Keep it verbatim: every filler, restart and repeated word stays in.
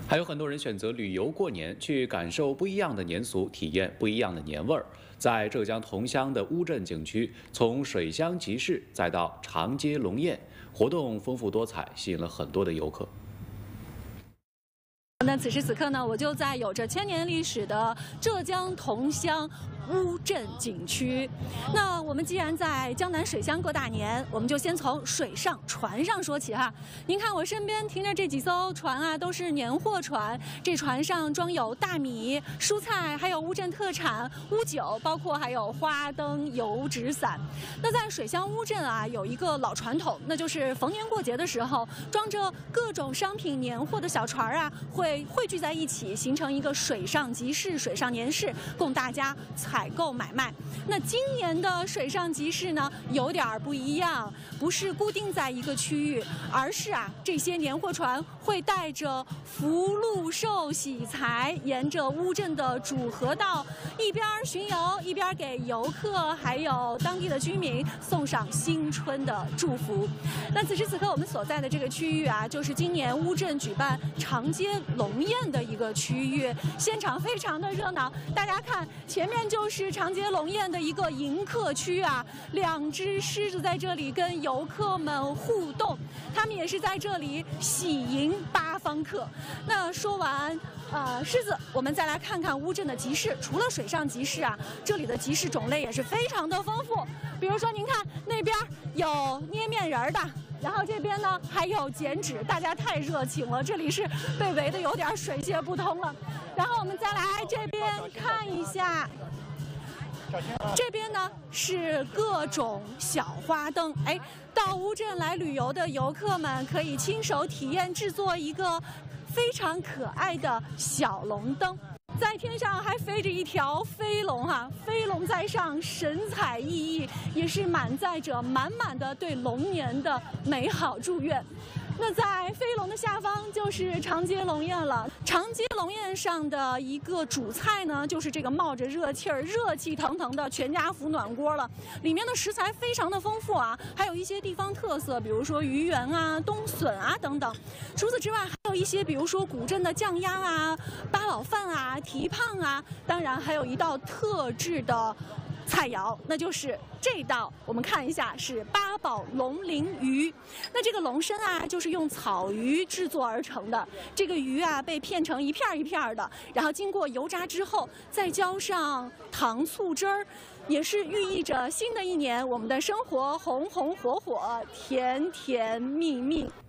还有很多人选择旅游过年，去感受不一样的年俗，体验不一样的年味儿。在浙江桐乡的乌镇景区，从水乡集市再到长街龙宴，活动丰富多彩，吸引了很多的游客。 那此时此刻呢，我就在有着千年历史的浙江桐乡乌镇景区。那我们既然在江南水乡过大年，我们就先从水上船上说起哈。您看我身边停着这几艘船啊，都是年货船。这船上装有大米、蔬菜，还有乌镇特产乌酒，包括还有花灯、油纸伞。那在水乡乌镇啊，有一个老传统，那就是逢年过节的时候，装着各种商品年货的小船啊，会 汇聚在一起，形成一个水上集市、水上年市，供大家采购买卖。那今年的水上集市呢，有点儿不一样，不是固定在一个区域，而是啊，这些年货船会带着福禄寿喜财，沿着乌镇的主河道，一边巡游，一边给游客还有当地的居民送上新春的祝福。那此时此刻我们所在的这个区域啊，就是今年乌镇举办长街龙宴的一个区域，现场非常的热闹。大家看，前面就是长街龙宴的一个迎客区啊，两只狮子在这里跟游客们互动，他们也是在这里喜迎八方客。那说完呃狮子，我们再来看看乌镇的集市。除了水上集市啊，这里的集市种类也是非常的丰富。比如说，您看那边有捏面人的。 然后这边呢还有剪纸，大家太热情了，这里是被围的有点水泄不通了。然后我们再来这边看一下，这边呢是各种小花灯。哎，到乌镇来旅游的游客们可以亲手体验制作一个非常可爱的小龙灯。 在天上还飞着一条飞龙哈、啊，飞龙在上，神采奕奕，也是满载着满满的对龙年的美好祝愿。那在飞龙的下方就是长街龙宴了。长街龙宴上的一个主菜呢，就是这个冒着热气儿、热气腾腾的全家福暖锅了。里面的食材非常的丰富啊，还有一些地方特色，比如说鱼圆啊、冬笋啊等等。除此之外，还有一些比如说古镇的酱鸭啊、八宝饭啊、蹄膀啊，当然还有一道特制的 菜肴，那就是这道，我们看一下是八宝龙鳞鱼。那这个龙身啊，就是用草鱼制作而成的。这个鱼啊，被片成一片一片的，然后经过油炸之后，再浇上糖醋汁儿，也是寓意着新的一年我们的生活红红火火、甜甜蜜蜜。